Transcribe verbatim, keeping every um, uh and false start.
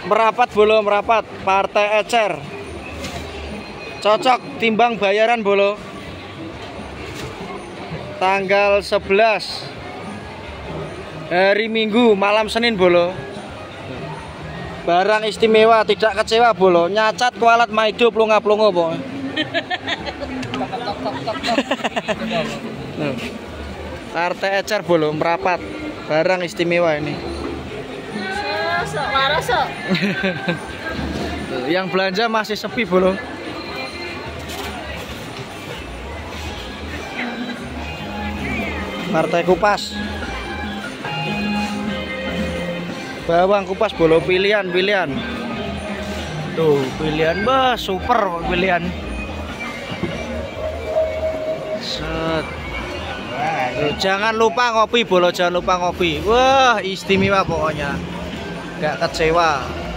Merapat bolo, merapat. Partai Ecer. Cocok timbang bayaran bolo. Tanggal sebelas hari Minggu malam Senin bolo. Barang istimewa, tidak kecewa bolo. Nyacat kualat maido plunga-plunga po. Partai Ecer bolo, merapat. Barang istimewa ini. Yang belanja masih sepi bolo. Partai kupas. Bawang kupas bolo, pilihan-pilihan. Tuh, pilihan bah super pilihan. Set. Tuh, jangan lupa ngopi bolo, jangan lupa ngopi. Wah, istimewa pokoknya. Gak kecewa.